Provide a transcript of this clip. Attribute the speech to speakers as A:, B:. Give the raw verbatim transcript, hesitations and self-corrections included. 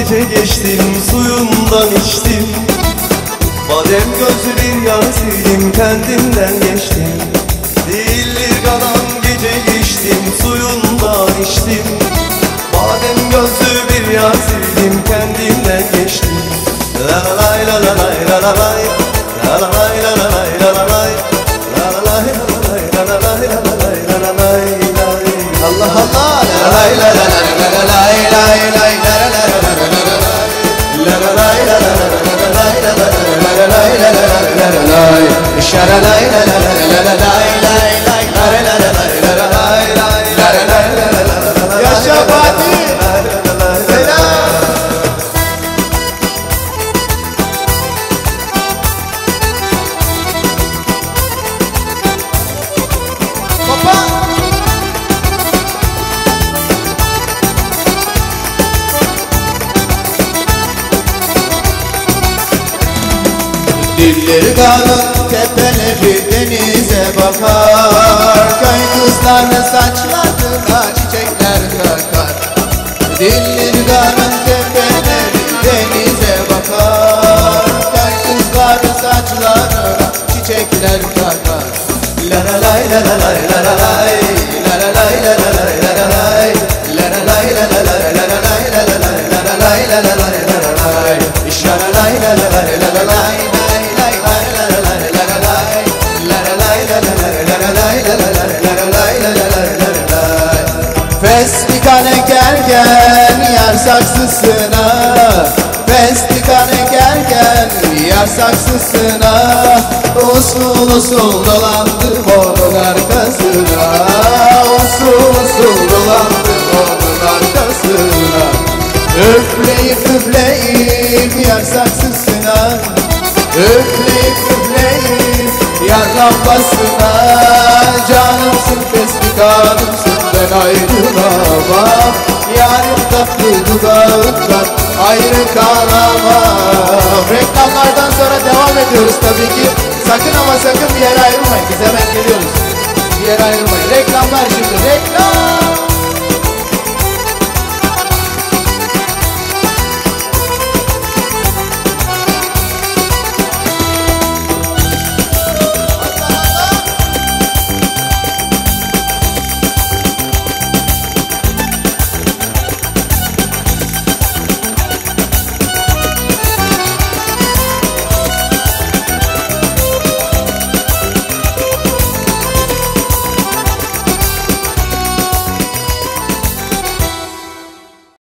A: gece geçtim, suyundan içtim. Badem gözlü bir yarim, kendimden geçtim. Dilli kalan gece geçtim, suyundan içtim. Badem gözlü bir yarim, kendimden geçtim. La la lay la la lay la la lay, la la lay la la lay la la lay, la la lay la la lay la la lay la la lay lay. Allah Allah, la la lay la la la lay lay lay, la la la la la la lay la la lay la la lay la la la la lay, şara lay la la la la lay lay lay, la la la la la lay lay, la la la la la. Yaşa Fatih.
B: Dilleri kalın, tepeleri denize bakar. Köy kızları saçlarına çiçekler takar. Dilleri kalın, tepeleri denize bakar. Köy kızları saçlarına çiçekler takar. La la lay la la lay la la lay, la la lay la la lay la la lay, la la lay la la lay la la lay la la lay la la lay la la lay la la lay, şara lay la la lay la la lay. Festikal ekerken yar saksısına, festikal ekerken yar saksısına, usul usul dolandım onun arkasına, usul usul dolandım onun arkasına. Üfleyip üfleyip yar saksısına, üfleyip üfleyip yar lambasına. Canımsın festikalımsın, ben ayrılamam. Yarın tatlı dudağından ayrı kalamam. Reklamlardan sonra devam ediyoruz tabii ki. Sakın ama sakın bir yere ayrılmayın. Biz hemen geliyoruz. Bir yere ayrılmayın. Reklamlar şimdi. Reklam.